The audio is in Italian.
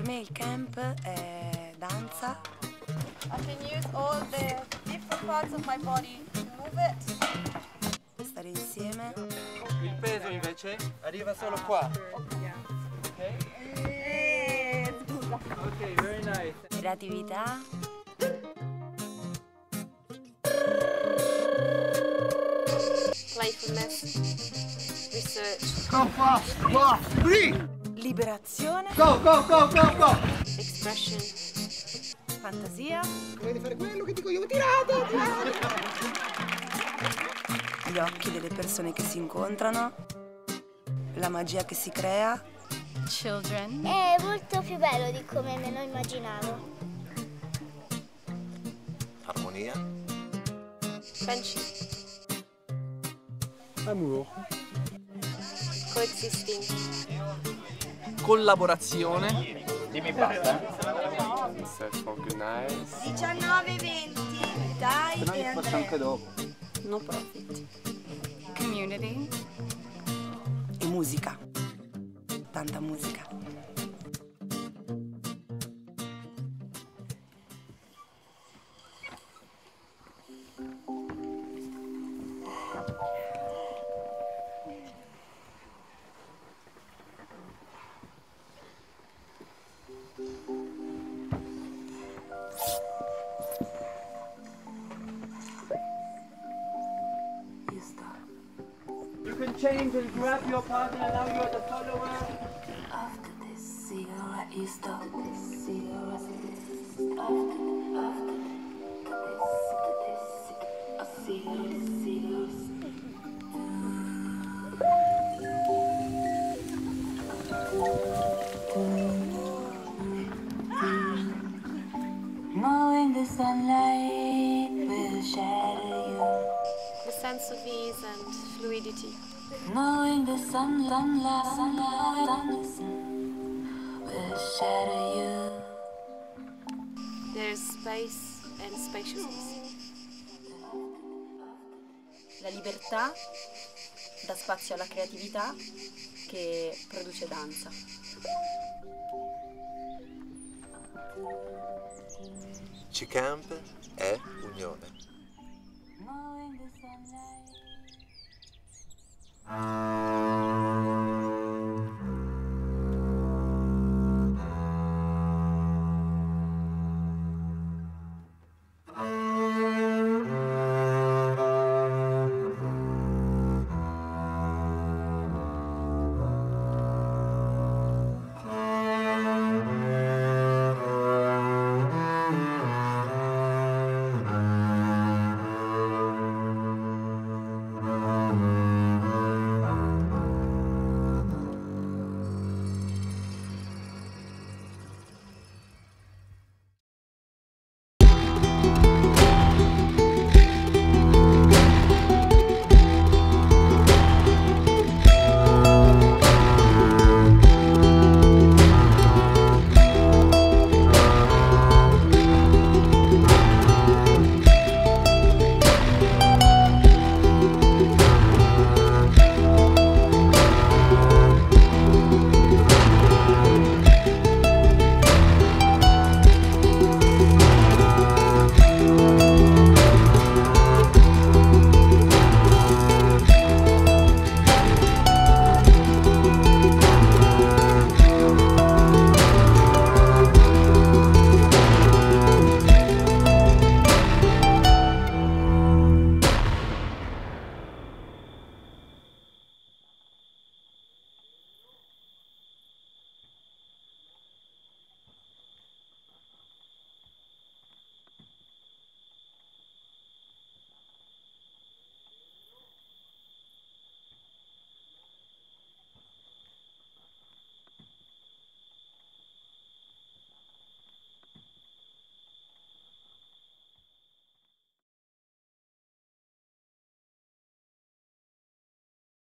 me il camp è danza. I can use all the different parts of my body to move it. Stare insieme. Il peso invece arriva solo qua. Ok? Scusa. Ok, very nice. Creatività. Playfulness. Research. Go fast, go, free! Liberazione. Go, go, go, go, go! Expression. Fantasia. Dovete fare quello che dico io, tirate, tirate! Gli occhi delle persone che si incontrano. La magia che si crea. Children. È molto più bello di come me lo immaginavo. Armonia. Friendship. Amour. Coexisting. Collaborazione. Dimmi basta. Let's organize. 19:20, dai, Se no mi faccio anche dopo. No profit. Community. E musica. Tanta musica. You can change and grab your partner, now you're the follower. After this cigarette, you stop this cigarette. After this, knowing the sunlight will shadow you. The sense of ease and fluidity. Knowing the sunlight will shadow you. There's space and spaciousness. La libertà dà spazio alla creatività che produce danza. C-Camp è unione. Knowing the sunlight.